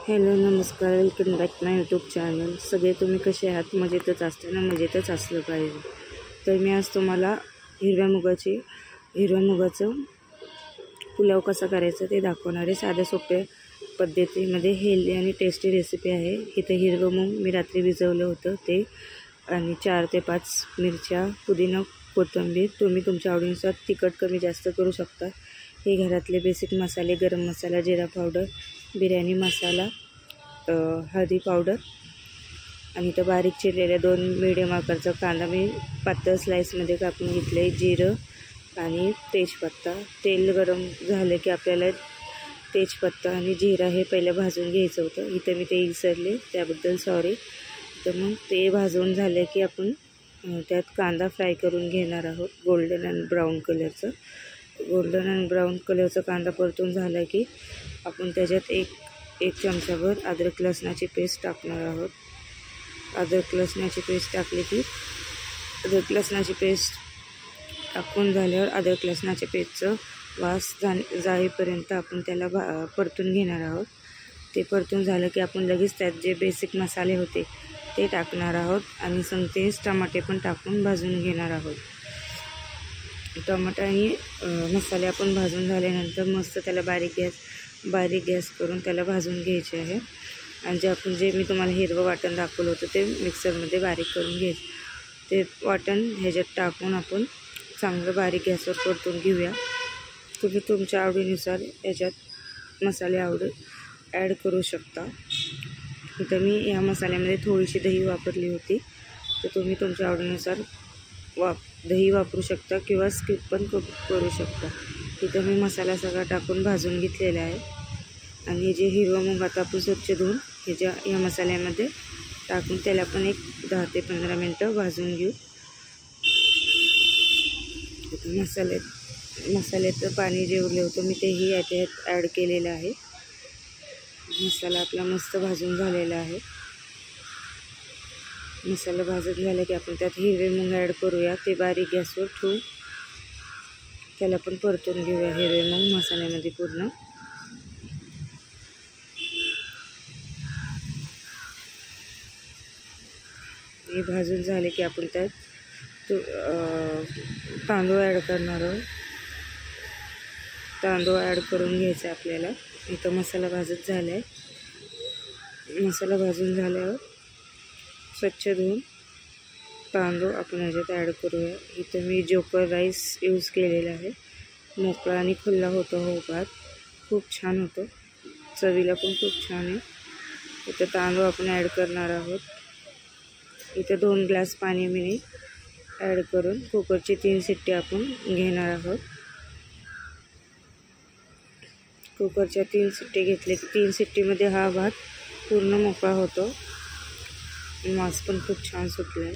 Hello नमस्कार, welcome back my YouTube channel. सगळे तुम्ही कसे आहात? मजेतच असताना मजेतच असलं पाहिजे. तर मी आज तुम्हाला हिरव्या मुगाचं पुलाव कसा करायचा ते दाखवणार आहे. साध्या सोप्या पद्धतीमध्ये हेल्दी आणि टेस्टी रेसिपी आहे. इथं हिरवं मूग मी रात्री भिजवलं होतं ते, आणि 4 ते 5 मिरच्या, पुदिना, कोथिंबीर. तुम्ही तुमच्या आवडीनुसार तिखट कमी जास्त करू शकता. हे घरातले बेसिक मसाले: गरम मसाला, जिरा पावडर, बिर्याणी मसाला, हळदी पावडर. आणि इथं बारीक चिरलेल्या 2 मीडियम आकारचा कांदा मी पातळ स्लाईसमध्ये कापून घेतलं आहे. जिरं आणि तेजपत्ता. तेल गरम झालं की आपल्याला तेजपत्ता आणि जिरा हे पहिलं भाजून घ्यायचं होतं. इथं मी ते विसरले, त्याबद्दल सॉरी. तर मग ते भाजून झालं की आपण त्यात कांदा फ्राय करून घेणार आहोत, गोल्डन अँड ब्राऊन कलरचं. गोल्डन अँड ब्राऊन कलरचा कांदा परतून झाला की आपण त्याच्यात एक चमचाभर अद्रक लसणाची पेस्ट टाकणार आहोत. अद्रक लसणाची पेस्ट टाकली की अद्रक लसणाची पेस्ट टाकून झाल्यावर अद्रक लसणाच्या पेस्टचं वास जाईपर्यंत आपण त्याला परतून घेणार आहोत. ते परतून झालं की आपण लगेच त्यात जे बेसिक मसाले होते ते टाकणार आहोत आणि संगतेच टमाटे पण टाकून भाजून घेणार आहोत. टमाटा आणि मसाले आपण भाजून झाल्यानंतर मस्त त्याला बारीक गॅस करून त्याला भाजून घ्यायचे आहे. आणि जे मी तुम्हाला हिरवं वाटण दाखवलं होतं ते मिक्सरमध्ये बारीक करून घ्यायचं. ते वाटण ह्याच्यात टाकून आपण चांगलं बारीक गॅसवर परतून घेऊया. तुम्ही तुमच्या आवडीनुसार याच्यात मसाले ॲड करू शकता. इथं मी या मसाल्यामध्ये थोडीशी दही वापरली होती, तर तुम्ही तुमच्या आवडीनुसार दही वापरू शकता किंवा स्किप पण करू शकता. इथं मी मसाला सगळा टाकून भाजून घेतलेला आहे. आणि जे हिरवं मूग आता आपण स्वच्छ धुवून या मसाल्यामध्ये टाकून त्याला पण एक 10 ते 15 मिनटं भाजून घेऊ. मसाल्याचं पाणी जे उरलं होतं मी तेही याच्यात ॲड केलेलं आहे. मसाला आपला मस्त भाजून झालेला आहे. मसाला भाजून झाला की आपण त्यात हिरवे मूग ॲड करूया. ते बारीक गॅसवर ठेवून त्याला पण परतून घेऊया. हिरवे मूग मसाल्यामध्ये पूर्ण हे भाजून झाले की आपण त्यात तांदूळ ॲड करणार आहोत. तांदूळ ॲड करून घ्यायचा आपल्याला. इथं मसाला भाजत झाला आहे. मसाला भाजून झाल्यावर स्वच्छ धुवून तांदूळ आपण ह्याच्यात ॲड करूया. इथं मी जोकर राईस यूज केलेला आहे. मोकळा आणि खुल्ला होतो हो भात, खूप छान होतो, चवीला पण खूप छान आहे. इथं तांदूळ आपण ॲड करणार आहोत. इथं 2 ग्लास पाणी मी ॲड करून कुकरची 3 शिट्टी आपण घेणार आहोत. कुकरच्या 3 शिट्टी घेतले की 3 शिट्टीमध्ये हा भात पूर्ण मोकळा होतो. वास पण खूप छान सुटला आहे.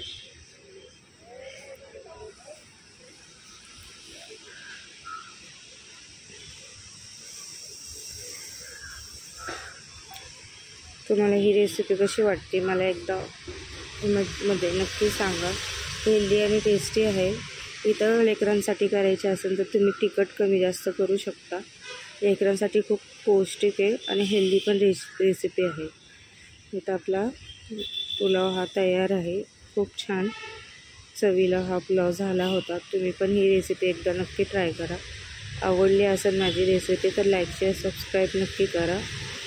तुम्हाला ही रेसिपी कशी वाटते मला एकदा मध्ये नक्की सांगा. हेल्दी आणि टेस्टी आहे. इतर लेकरांसाठी करायचे असेल तर तुम्ही तिखट कमी जास्त करू शकता. लेकरांसाठी खूप पौष्टिक आहे आणि हेल्दी पण रेसिपी आहे. इथं आपला पुलाव हा तयार आहे. खूप छान चवीला हा पुलाव झाला होता. तुम्ही पण ही रेसिपी एकदा नक्की ट्राय करा. आवडली असेल माझी रेसिपी तर लाईक, शेअर, सबस्क्राईब नक्की करा.